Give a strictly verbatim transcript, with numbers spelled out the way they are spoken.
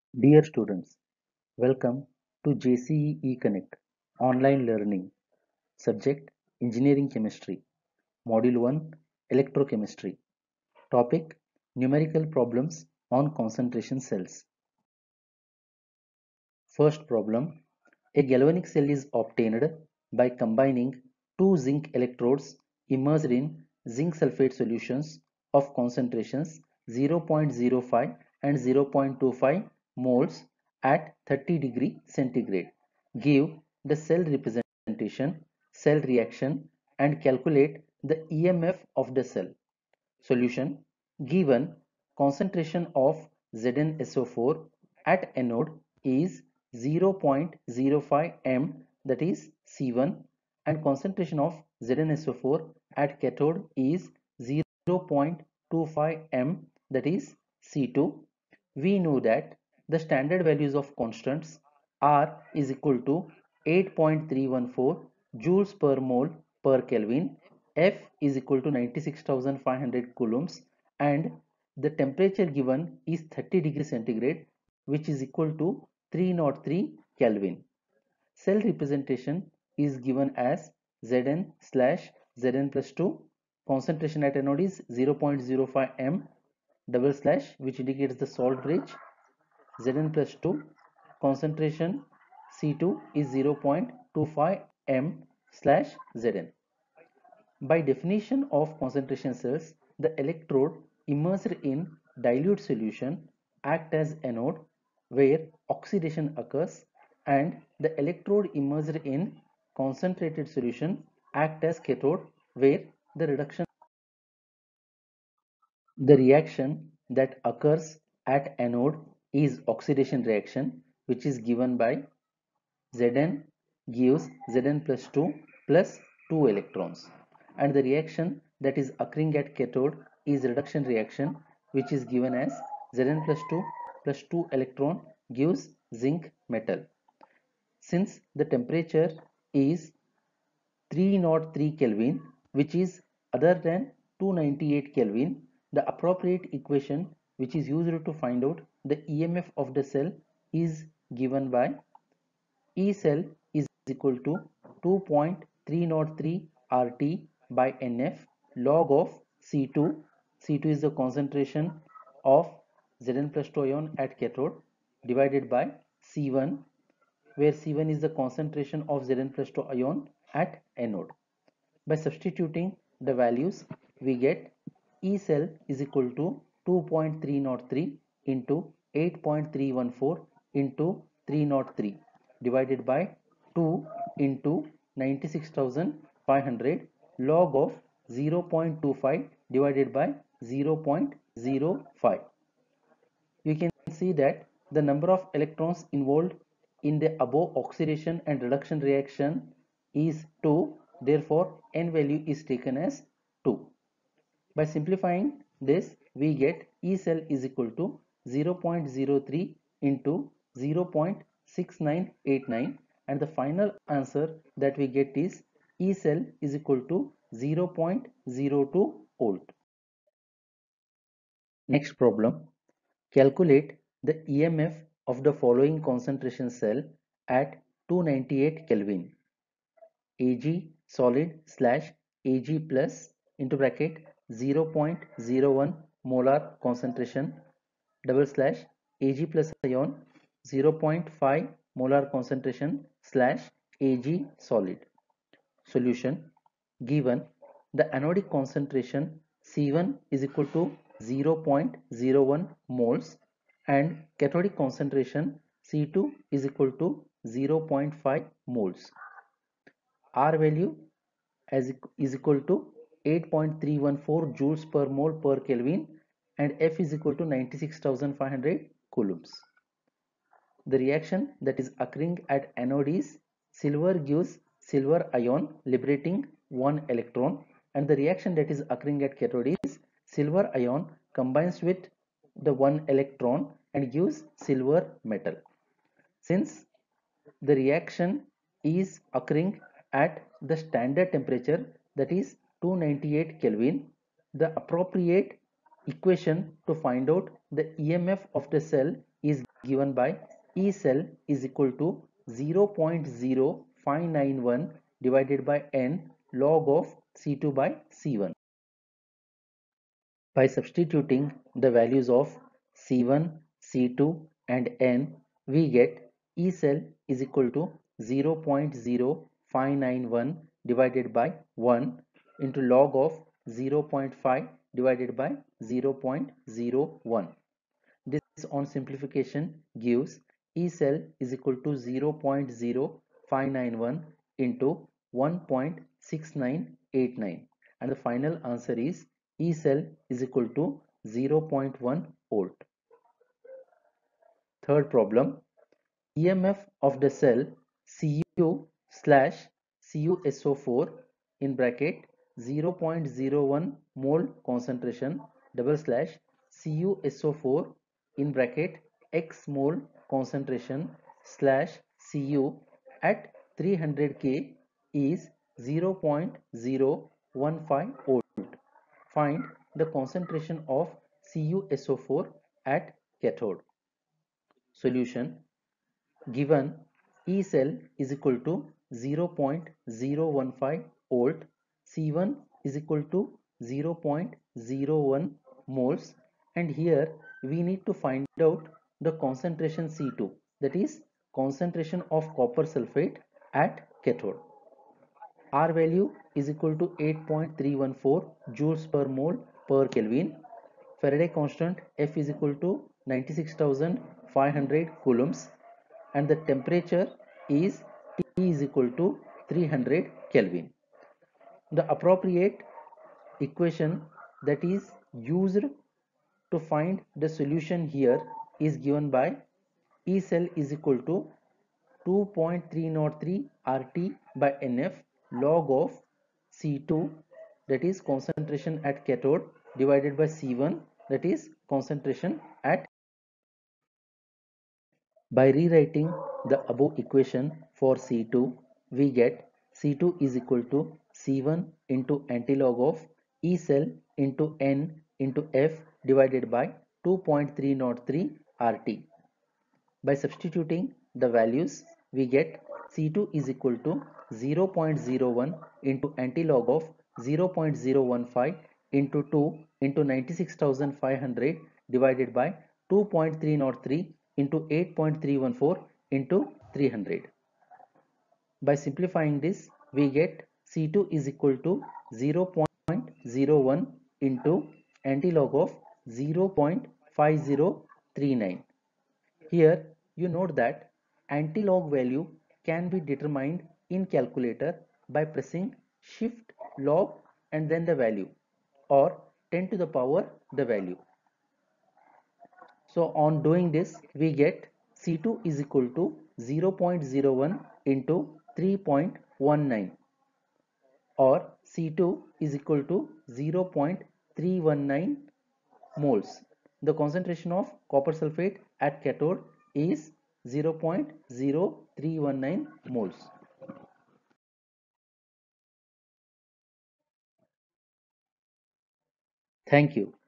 Dear students, welcome to J C E Connect online learning. Subject Engineering Chemistry. Module one Electrochemistry. Topic Numerical problems on concentration cells. First problem. A galvanic cell is obtained by combining two zinc electrodes immersed in zinc sulfate solutions of concentrations zero point zero five and zero point two five moles at thirty degree centigrade. Give the cell representation, cell reaction, and calculate the E M F of the cell. Solution. Given concentration of Z n S O four at anode is zero point zero five milligrams, that is C one, and concentration of Z n S O four at cathode is zero point two five milligrams, that is C two. We know that the standard values of constants R is equal to eight point three one four joules per mole per Kelvin, F is equal to ninety-six thousand five hundred coulombs, and the temperature given is thirty degree centigrade, which is equal to three hundred three Kelvin. Cell representation is given as Zn slash Zn plus two. Concentration at anode is zero point zero five milligrams, double slash, which indicates the salt bridge. Zn plus two. Concentration C two is zero point two five milligrams slash Zn. By definition of concentration cells, the electrode immersed in dilute solution act as anode where oxidation occurs, and the electrode immersed in concentrated solution act as cathode where the reduction. The reaction that occurs at anode is oxidation reaction, which is given by Zn gives Zn plus two plus two electrons, and the reaction that is occurring at cathode is reduction reaction, which is given as Zn plus two plus two electron gives zinc metal. Since the temperature is three hundred three Kelvin, which is other than two hundred ninety-eight Kelvin, the appropriate equation which is used to find out the E M F of the cell is given by E cell is equal to two point three zero three R T by N F log of C two. C two is the concentration of Zn plus two ion at cathode divided by C one, where C one is the concentration of Zn plus two ion at anode. By substituting the values, we get E cell is equal to two point three zero three into eight point three one four into three hundred three divided by two into ninety-six thousand five hundred log of zero point two five divided by zero point zero five. You can see that the number of electrons involved in the above oxidation and reduction reaction is two. Therefore, n value is taken as two. By simplifying this, we get E cell is equal to zero point zero three into zero point six nine eight nine, and the final answer that we get is E cell is equal to zero point zero two volt. Next problem. Calculate the E M F of the following concentration cell at two hundred ninety-eight Kelvin. Ag solid slash Ag plus into bracket zero point zero one molar concentration double slash Ag plus ion zero point five molar concentration slash Ag solid. Solution. Given the anodic concentration C one is equal to zero point zero one moles and cathodic concentration C two is equal to zero point five moles. R value as is equal to eight point three one four joules per mole per Kelvin, and F is equal to ninety-six thousand five hundred coulombs. The reaction that is occurring at anode is silver gives silver ion liberating one electron, and the reaction that is occurring at cathode is silver ion combines with the one electron and gives silver metal. Since the reaction is occurring at the standard temperature, that is two hundred ninety-eight Kelvin, the appropriate equation to find out the E M F of the cell is given by E cell is equal to zero point zero five nine one divided by n log of C two by C one. By substituting the values of C one, C two and n, we get E cell is equal to zero point zero five nine one divided by one into log of zero point five divided by zero point zero one. This on simplification gives E cell is equal to zero point zero five nine one into one point six nine eight nine, and the final answer is E cell is equal to zero point one volt. Third problem, E M F of the cell Cu slash C u S O four in bracket zero point zero one mole concentration double slash C u S O four in bracket x mole concentration slash Cu at three hundred K is zero point zero one five volt. Find the concentration of C u S O four at cathode. Solution: given E cell is equal to zero point zero one five volt, C one is equal to zero point zero one moles, and here we need to find out the concentration C two, that is concentration of copper sulfate at cathode. R value is equal to eight point three one four joules per mole per Kelvin. Faraday constant F is equal to ninety-six thousand five hundred coulombs, and the temperature is T is equal to three hundred Kelvin. The appropriate equation that is used to find the solution here is given by E cell is equal to two point three zero three R T by N F log of C two, that is concentration at cathode, divided by C one, that is concentration at. By rewriting the above equation for C two, we get C two is equal to C one into antilog of E cell into N into F divided by two point three zero three R T. By substituting the values, we get C two is equal to zero point zero one into antilog of zero point zero one five into two into ninety-six thousand five hundred divided by two point three zero three into eight point three one four into three hundred. By simplifying this, we get C two is equal to zero point zero one into antilog of zero point five zero three nine. Here you note that antilog value can be determined in calculator by pressing shift log and then the value, or ten to the power the value. So on doing this, we get C two is equal to zero point zero one into three point one nine, or C two is equal to zero point three one nine moles. The concentration of copper sulfate at cathode is zero point zero three one nine moles. Thank you.